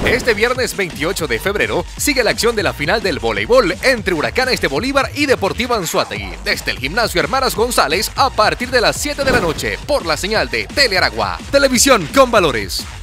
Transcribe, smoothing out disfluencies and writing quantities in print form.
Este viernes 28 de febrero sigue la acción de la final del voleibol entre Huracanes de Bolívar y Deportivo Anzoátegui desde el Gimnasio Hermanas González a partir de las 7 de la noche por la señal de Telearagua, televisión con valores.